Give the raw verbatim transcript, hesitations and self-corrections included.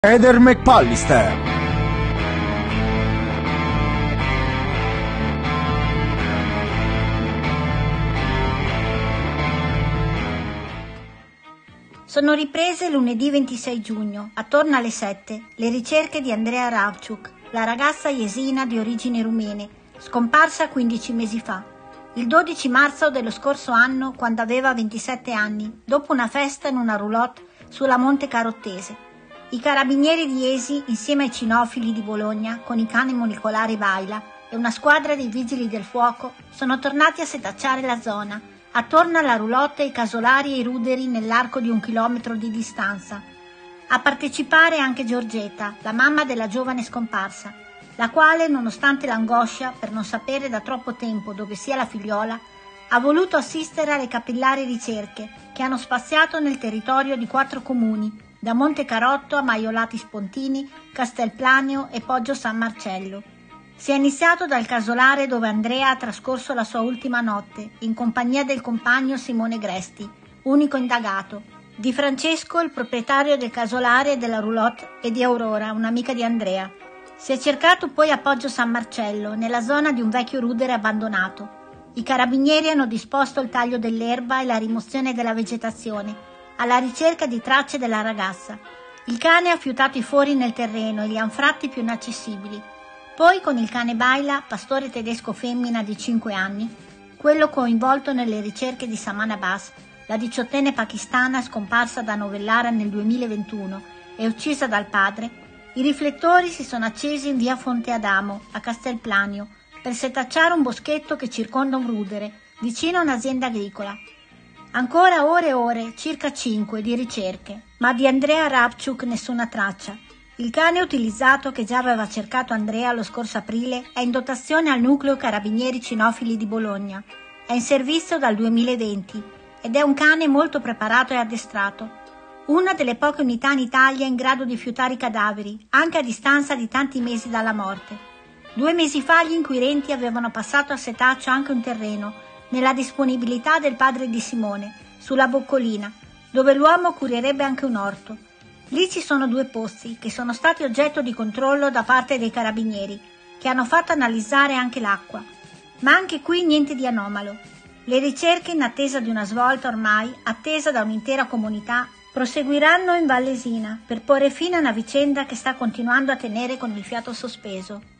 Heather McPallister. Sono riprese lunedì ventisei giugno, attorno alle sette, le ricerche di Andrea Ravchuk, la ragazza jesina di origini rumene, scomparsa quindici mesi fa. Il dodici marzo dello scorso anno, quando aveva ventisette anni, dopo una festa in una roulotte sulla Monte Carottese. I carabinieri di Jesi, insieme ai cinofili di Bologna, con i cani monicolari Baila e una squadra dei vigili del fuoco, sono tornati a setacciare la zona, attorno alla roulotte i casolari e i ruderi nell'arco di un chilometro di distanza. A partecipare anche Giorgetta, la mamma della giovane scomparsa, la quale, nonostante l'angoscia per non sapere da troppo tempo dove sia la figliola, ha voluto assistere alle capillari ricerche che hanno spaziato nel territorio di quattro comuni, da Monte Carotto a Maiolati Spontini, Castelplanio e Poggio San Marcello. Si è iniziato dal casolare dove Andrea ha trascorso la sua ultima notte, in compagnia del compagno Simone Gresti, unico indagato, di Francesco, il proprietario del casolare e della roulotte, e di Aurora, un'amica di Andrea. Si è cercato poi a Poggio San Marcello, nella zona di un vecchio rudere abbandonato. I carabinieri hanno disposto il taglio dell'erba e la rimozione della vegetazione, alla ricerca di tracce della ragazza. Il cane ha fiutato i fori nel terreno e gli anfratti più inaccessibili. Poi con il cane Baila, pastore tedesco femmina di cinque anni, quello coinvolto nelle ricerche di Saman Abbas, la diciottenne pakistana scomparsa da Novellara nel duemilaventuno e uccisa dal padre, i riflettori si sono accesi in via Fonte Adamo, a Castelplanio, per setacciare un boschetto che circonda un rudere, vicino a un'azienda agricola. Ancora ore e ore, circa cinque, di ricerche, ma di Andrea Ravchuk nessuna traccia. Il cane utilizzato che già aveva cercato Andrea lo scorso aprile è in dotazione al nucleo carabinieri cinofili di Bologna. È in servizio dal duemilaventi ed è un cane molto preparato e addestrato. Una delle poche unità in Italia in grado di fiutare i cadaveri, anche a distanza di tanti mesi dalla morte. Due mesi fa gli inquirenti avevano passato a setaccio anche un terreno, nella disponibilità del padre di Simone, sulla Boccolina, dove l'uomo curerebbe anche un orto. Lì ci sono due pozzi che sono stati oggetto di controllo da parte dei carabinieri, che hanno fatto analizzare anche l'acqua. Ma anche qui niente di anomalo. Le ricerche, in attesa di una svolta ormai attesa da un'intera comunità, proseguiranno in Vallesina per porre fine a una vicenda che sta continuando a tenere con il fiato sospeso.